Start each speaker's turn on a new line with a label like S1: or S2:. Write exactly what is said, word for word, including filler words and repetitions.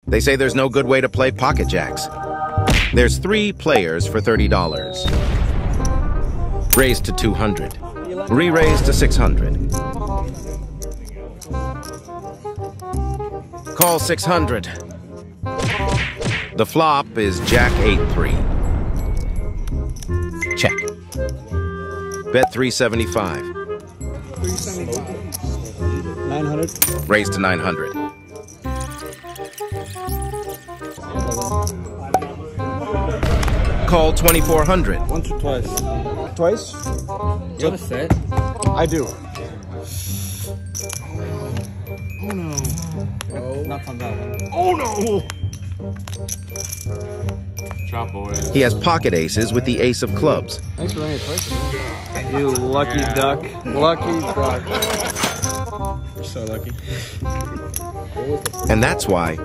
S1: They say there's no good way to play pocket jacks. There's three players for thirty dollars. Raise to two hundred. Re-raise to six hundred. Call six hundred. The flop is Jack eight three. Check. Bet three seventy-five.
S2: nine hundred.
S1: Raise to nine hundred. Call twenty-four hundred.
S2: Once or twice? Twice?
S3: You have a set?
S2: I do.
S3: Oh no. Oh.
S2: Not on that one.
S3: Oh no! Chop boy.
S1: He has pocket aces with the ace of clubs.
S2: Thanks for running it twice. You lucky duck. Lucky duck. You're so lucky.
S1: And that's why